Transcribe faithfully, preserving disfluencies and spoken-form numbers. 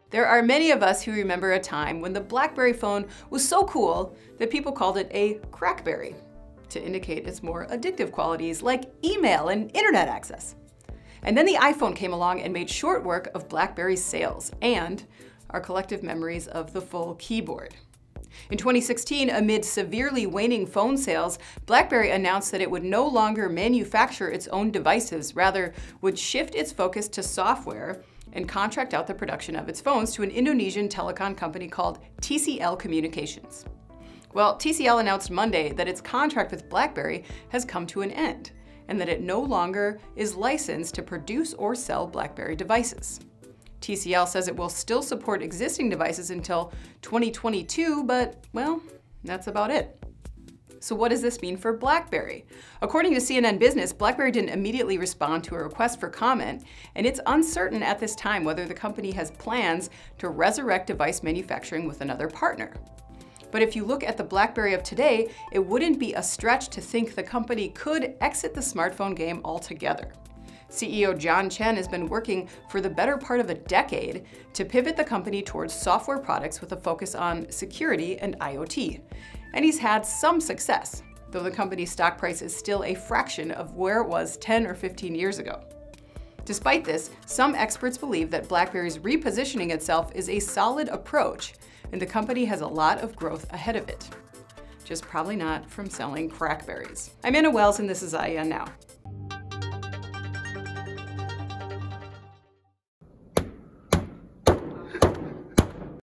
There are many of us who remember a time when the Blackberry phone was so cool that people called it a Crackberry to indicate its more addictive qualities like email and internet access. And then the iPhone came along and made short work of Blackberry's sales and our collective memories of the full keyboard. In twenty sixteen, amid severely waning phone sales, Blackberry announced that it would no longer manufacture its own devices, rather would shift its focus to software and contract out the production of its phones to an Indonesian telecom company called T C L Communications. Well, T C L announced Monday that its contract with Blackberry has come to an end, and that it no longer is licensed to produce or sell Blackberry devices. T C L says it will still support existing devices until twenty twenty-two, but, well, that's about it. So what does this mean for Blackberry? According to C N N Business, Blackberry didn't immediately respond to a request for comment, and it's uncertain at this time whether the company has plans to resurrect device manufacturing with another partner. But if you look at the Blackberry of today, it wouldn't be a stretch to think the company could exit the smartphone game altogether. C E O John Chen has been working for the better part of a decade to pivot the company towards software products with a focus on security and I O T. And he's had some success, though the company's stock price is still a fraction of where it was ten or fifteen years ago. Despite this, some experts believe that Blackberry's repositioning itself is a solid approach, and the company has a lot of growth ahead of it. Just probably not from selling Crackberries. I'm Anna Wells, and this is I E N Now.